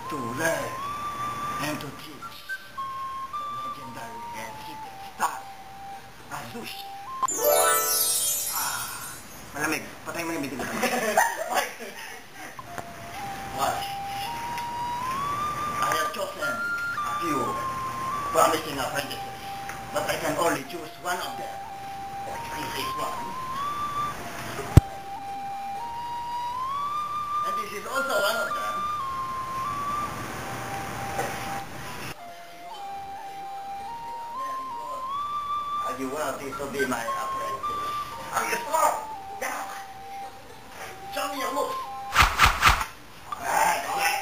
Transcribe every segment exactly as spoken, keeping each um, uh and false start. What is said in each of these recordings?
to learn and to teach the legendary and secret style of sushi. Ah, malamig. Patay mo yung bitin. What? I have chosen a few promising apprentices, but I can only choose one of them. This is one. And this is also one of them. Are you worthy to be my apprentice? Are you strong? Yeah. Show me your moves. Alright, alright.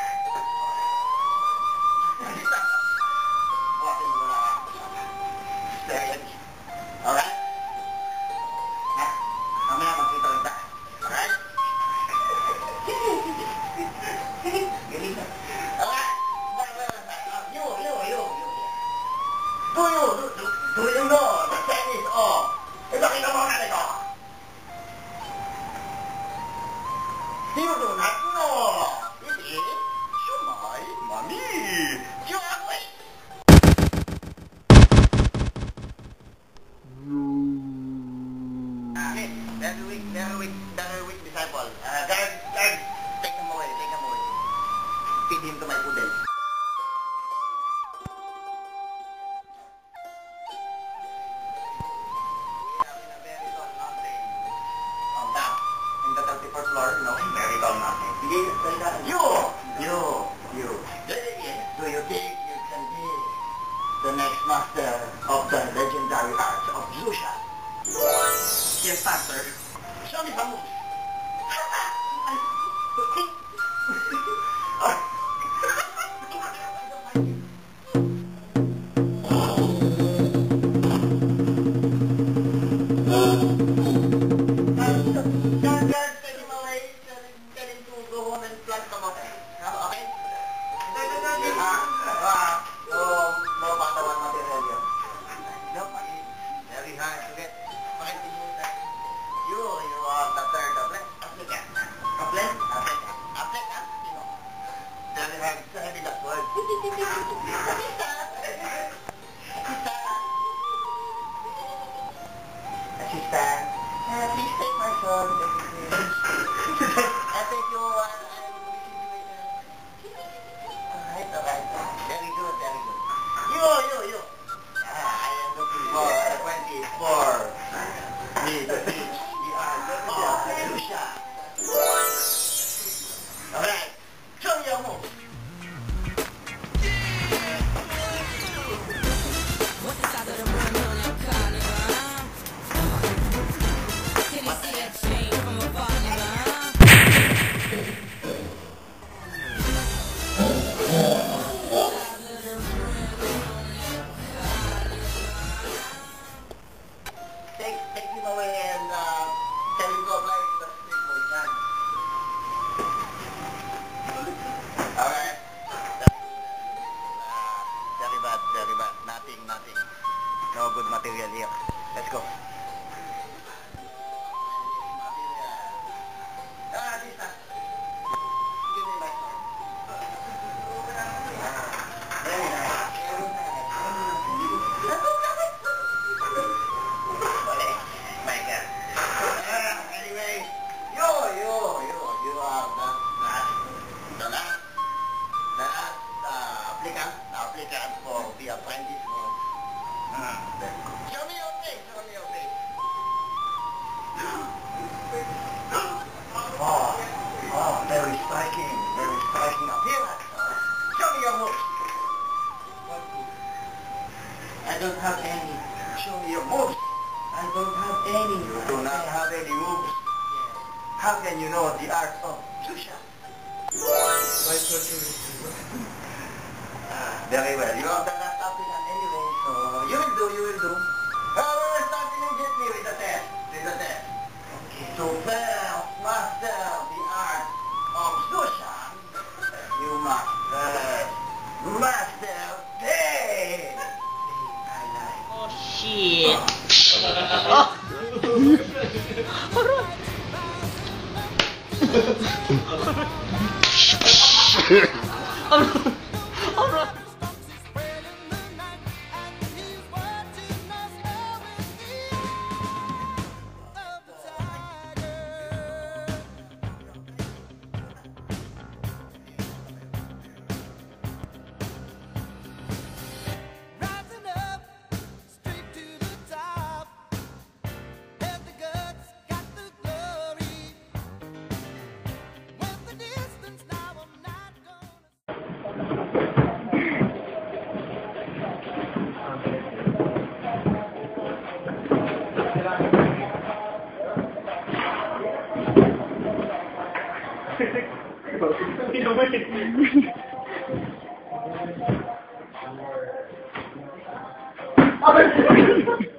Alright? Ha? Mamaya magkita kita. Alright? Galing na. Alright? You, you, you, you. Do you, do, do, do you know the Chinese or? Ito kinamona nito. You do not know. It is Shumai Mami. You are great. Very weak, very weak, very weak disciple. Uh, guard, guard, take him away, take him away. Feed him to my poodle. We are in a very tall mountain. On top, in the thirty-fourth floor, no, very tall mountain. You, you, you. Do you think you can be the next master of the legendary arts of Zusha? Yes, Master. Show me some moves. Take him away. Tell him to go home and plant some more. Okay? Ah, no, no Padawan material yun. No, very hard to get. You, you are the third applicant. Applicant? Applicant? Applicant? Applicant? You know. Very hard to heavy that word. Assistant. Assistant. Uh, please take my son. I think you are in a situation. Alright, alright. Very good, very good. You, you, you. Ah, I am looking for a twenty-four. Me, the teach. Alright, show me your move. Take, take him away and uh, tell him to apply to the street poison. Alright. Uh, very bad, very bad. Nothing, nothing. No good material here. Let's go. Ah, this one. Give me my sword. Very nice. My God. Anyway, you, you, you, you are the last, the last, the last uh, applicant, the applicant for the apprentice. Hmm. Show me your face, show me your face. Oh, oh, very striking, very striking appearance. Show me your moves. What moves? I don't have any. Show me your moves. I don't have any. You do not have any moves. Yes. How can you know the art of Zusha? uh, very well. You have the last applicant anyway, so you will do, you will do. Uh, we will start immediately with the test. With the test. Okay. To first master the art of Zusha, you must first master pain. I like. Oh shit. Oh. Ano? Ano? Apa?